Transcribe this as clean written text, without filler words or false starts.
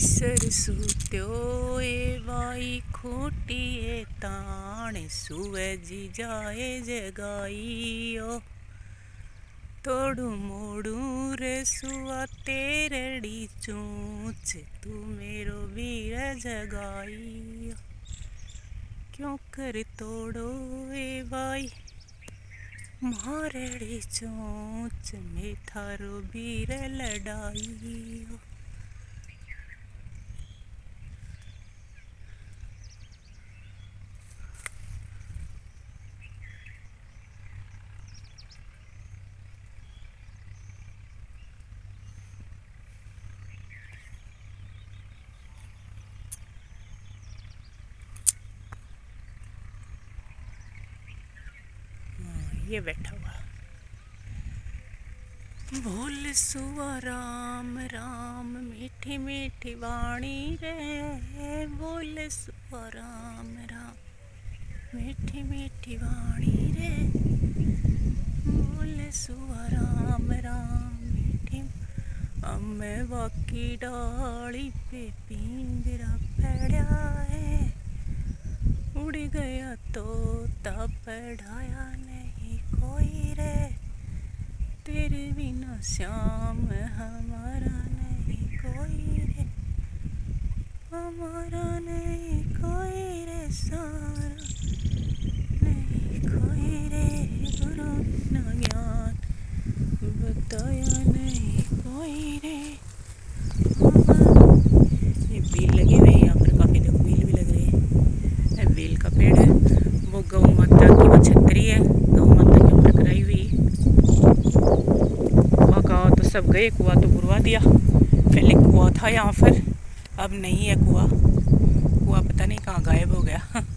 सरसूत्यो एवाई खूटिए ताण सुवे जी जाए जगाइयो तोड़ू मोड़ू रे सुआ तेरड़ी चूच तू मेरो वीर जगाइयो क्यों कर तोड़ो एवाई मारड़ी चूच में थारो वीर लड़ाइयो। ये बैठा हुआ बोल सुआ राम राम मीठी मीठी वाणी रे बोल सुआ राम राम मीठी मीठी वाणी रे बोल सुआ राम राम मीठी अम्मे बाकी डाली पे पिंजरा पड़ा है उड़ गया तोता पढ़ाया नहीं कोई रे तेरे बिना श्याम हमारा नहीं कोई रे हमारा नहीं कोई रे सारा नहीं कोई रे गुरु न ज्ञान बताया नहीं कोई रे। ये बेल लगे हुए हैं यहाँ पर काफ़ी, देखो बेल भी लग रहे हैं। बेल का पेड़ है, वो गौ माता की वो छतरी है, गौ माता के ऊपर कराई हुई। कुआ तो सब गए, कुआ तो बुरवा दिया। पहले कुआ था यहाँ पर, अब नहीं है कुआ। कुआ पता नहीं कहाँ गायब हो गया।